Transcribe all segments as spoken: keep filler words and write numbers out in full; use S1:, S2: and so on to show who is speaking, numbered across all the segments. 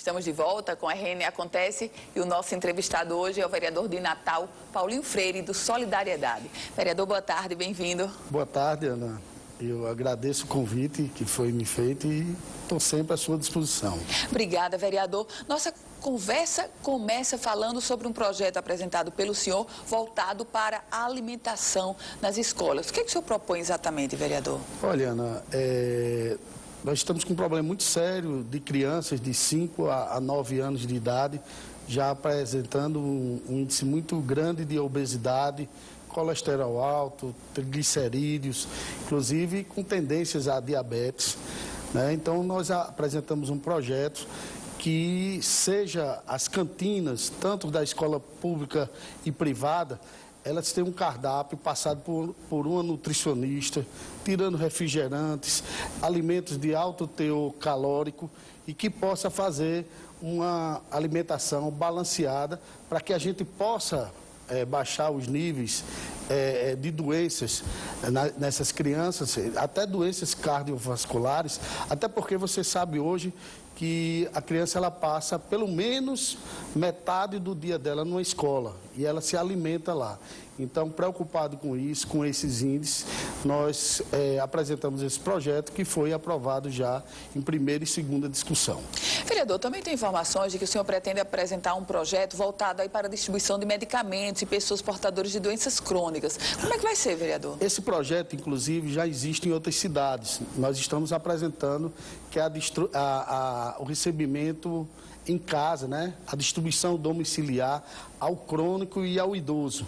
S1: Estamos de volta com a R N Acontece e o nosso entrevistado hoje é o vereador de Natal, Paulinho Freire, do Solidariedade. Vereador, boa tarde, bem-vindo.
S2: Boa tarde, Ana. Eu agradeço o convite que foi me feito e estou sempre à sua disposição.
S1: Obrigada, vereador. Nossa conversa começa falando sobre um projeto apresentado pelo senhor voltado para a alimentação nas escolas. O que, é que o senhor propõe exatamente, vereador?
S2: Olha, Ana, é... nós estamos com um problema muito sério de crianças de cinco a nove anos de idade, já apresentando um, um índice muito grande de obesidade, colesterol alto, triglicerídeos, inclusive com tendências a diabetes, né? Então, nós apresentamos um projeto que seja as cantinas, tanto da escola pública e privada, elas têm um cardápio passado por, por uma nutricionista, tirando refrigerantes, alimentos de alto teor calórico e que possa fazer uma alimentação balanceada para que a gente possa é, baixar os níveis é, de doenças na, nessas crianças, até doenças cardiovasculares, até porque você sabe hoje que a criança ela passa pelo menos metade do dia dela numa escola e ela se alimenta lá. Então, preocupado com isso, com esses índices, nós é, apresentamos esse projeto que foi aprovado já em primeira e segunda discussão.
S1: Vereador, também tem informações de que o senhor pretende apresentar um projeto voltado aí para a distribuição de medicamentos e pessoas portadoras de doenças crônicas. Como é que vai ser, vereador?
S2: Esse projeto, inclusive, já existe em outras cidades. Nós estamos apresentando que a, a, a, o recebimento em casa, né? A distribuição domiciliar ao crônico e ao idoso.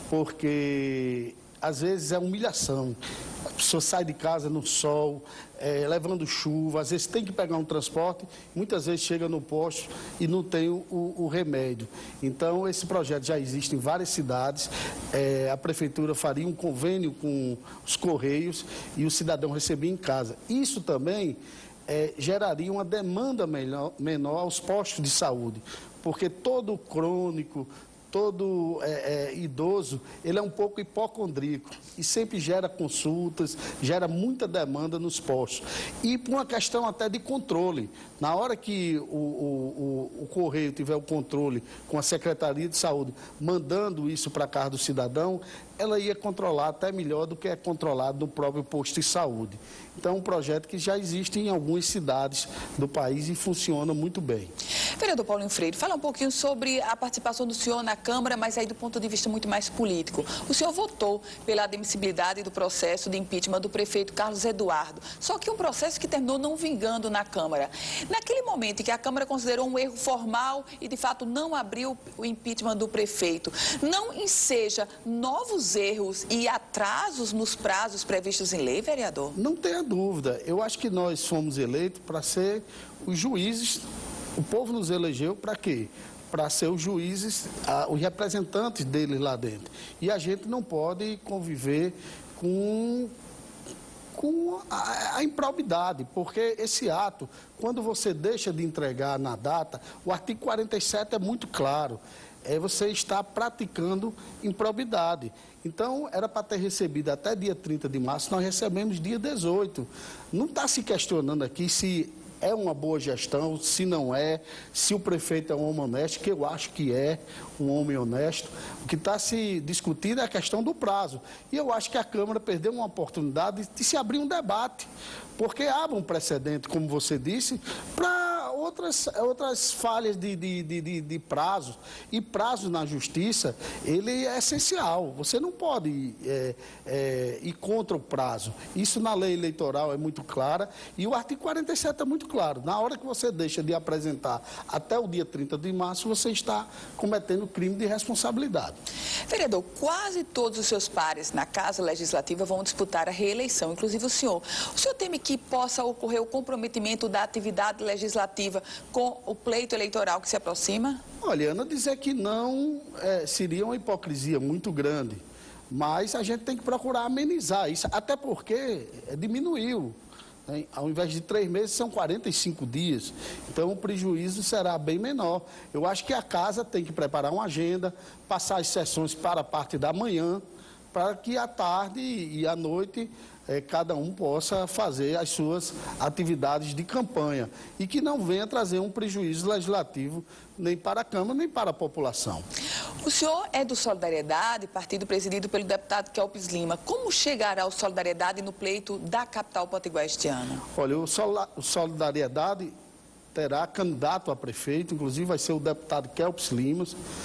S2: Porque às vezes é humilhação. A pessoa sai de casa no sol, é, levando chuva, às vezes tem que pegar um transporte, muitas vezes chega no posto e não tem o, o remédio. Então, esse projeto já existe em várias cidades. É, a prefeitura faria um convênio com os Correios e o cidadão recebia em casa. Isso também é, geraria uma demanda melhor, menor aos postos de saúde, porque todo crônico, todo é, é, idoso, ele é um pouco hipocondríaco e sempre gera consultas, gera muita demanda nos postos. E por uma questão até de controle, na hora que o, o, o, o Correio tiver o controle com a Secretaria de Saúde, mandando isso para a casa do cidadão, ela ia controlar até melhor do que é controlado no próprio posto de saúde. Então, é um projeto que já existe em algumas cidades do país e funciona muito bem.
S1: Vereador Paulinho Freire, fala um pouquinho sobre a participação do senhor na Câmara, mas aí do ponto de vista muito mais político. O senhor votou pela admissibilidade do processo de impeachment do prefeito Carlos Eduardo, só que um processo que terminou não vingando na Câmara. Naquele momento em que a Câmara considerou um erro formal e, de fato, não abriu o impeachment do prefeito, não enseja novos erros e atrasos nos prazos previstos em lei, vereador?
S2: Não tenha dúvida. Eu acho que nós fomos eleitos para ser os juízes. O povo nos elegeu para quê? Para ser os juízes, os representantes deles lá dentro. E a gente não pode conviver com, com a, a improbidade, porque esse ato, quando você deixa de entregar na data, o artigo quarenta e sete é muito claro. É, você está praticando improbidade. Então, era para ter recebido até dia trinta de março, nós recebemos dia dezoito. Não está se questionando aqui se é uma boa gestão, se não é, se o prefeito é um homem honesto, que eu acho que é um homem honesto. O que está se discutindo é a questão do prazo. E eu acho que a Câmara perdeu uma oportunidade de se abrir um debate, porque abre um precedente, como você disse, para outras, outras falhas de, de, de, de prazo. E prazo na justiça, ele é essencial. Você não pode é, é, ir contra o prazo. Isso na lei eleitoral é muito clara e o artigo quarenta e sete é muito claro. Na hora que você deixa de apresentar até o dia trinta de março, você está cometendo crime de responsabilidade.
S1: Vereador, quase todos os seus pares na Casa Legislativa vão disputar a reeleição, inclusive o senhor. O senhor teme que possa ocorrer o comprometimento da atividade legislativa com o pleito eleitoral que se aproxima?
S2: Olha, Ana, dizer que não é, seria uma hipocrisia muito grande, mas a gente tem que procurar amenizar isso, até porque é, diminuiu. Né? Ao invés de três meses, são quarenta e cinco dias. Então, o prejuízo será bem menor. Eu acho que a Casa tem que preparar uma agenda, passar as sessões para a parte da manhã, para que à tarde e à noite é, cada um possa fazer as suas atividades de campanha e que não venha trazer um prejuízo legislativo nem para a Câmara, nem para a população.
S1: O senhor é do Solidariedade, partido presidido pelo deputado Kelps Lima. Como chegará o Solidariedade no pleito da capital potiguar este ano?
S2: Olha, o Solidariedade terá candidato a prefeito, inclusive vai ser o deputado Kelps Lima.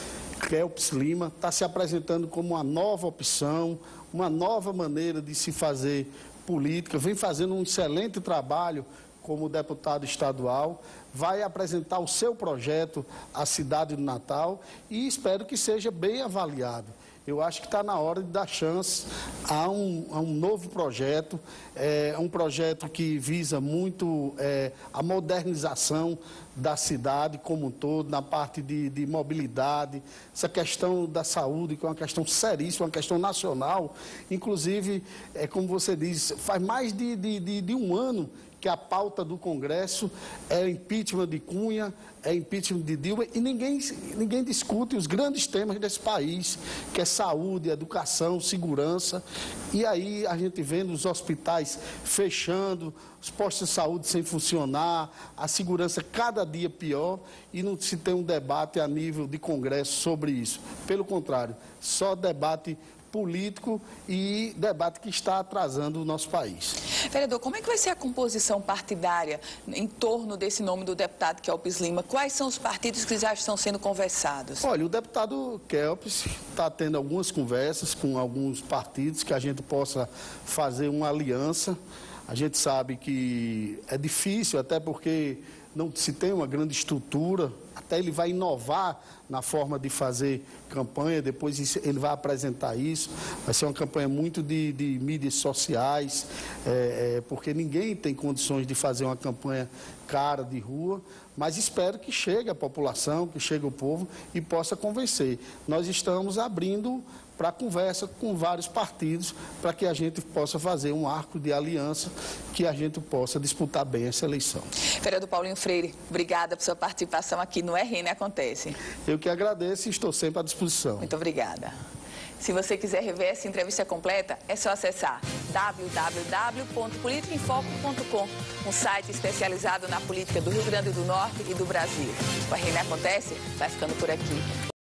S2: Kelps Lima está se apresentando como uma nova opção, uma nova maneira de se fazer política, vem fazendo um excelente trabalho como deputado estadual, vai apresentar o seu projeto à cidade do Natal e espero que seja bem avaliado. Eu acho que está na hora de dar chance a um, a um novo projeto, é um projeto que visa muito é, a modernização da cidade como um todo, na parte de, de mobilidade, essa questão da saúde, que é uma questão seríssima, uma questão nacional. Inclusive, é, como você diz, faz mais de, de, de, de um ano que a pauta do Congresso é impeachment de Cunha, é impeachment de Dilma, e ninguém, ninguém discute os grandes temas desse país, que é saúde, educação, segurança. E aí a gente vendo os hospitais fechando, os postos de saúde sem funcionar, a segurança cada dia pior, e não se tem um debate a nível de Congresso sobre isso. Pelo contrário, só debate político e debate que está atrasando o nosso país.
S1: Vereador, como é que vai ser a composição partidária em torno desse nome do deputado Kelps Lima? Quais são os partidos que já estão sendo conversados?
S2: Olha, o deputado Kelps está tendo algumas conversas com alguns partidos que a gente possa fazer uma aliança. A gente sabe que é difícil, até porque não se tem uma grande estrutura, até ele vai inovar na forma de fazer campanha, depois ele vai apresentar isso, vai ser uma campanha muito de, de mídias sociais, é, é, porque ninguém tem condições de fazer uma campanha cara de rua, mas espero que chegue a população, que chegue o povo e possa convencer. Nós estamos abrindo para conversa com vários partidos, para que a gente possa fazer um arco de aliança, que a gente possa disputar bem essa eleição.
S1: Vereador Paulinho Freire, obrigada por sua participação aqui no R N Acontece.
S2: Eu que agradeço e estou sempre à disposição.
S1: Muito obrigada. Se você quiser rever essa entrevista completa, é só acessar w w w ponto politica em foco ponto com, um site especializado na política do Rio Grande do Norte e do Brasil. O R N Acontece vai ficando por aqui.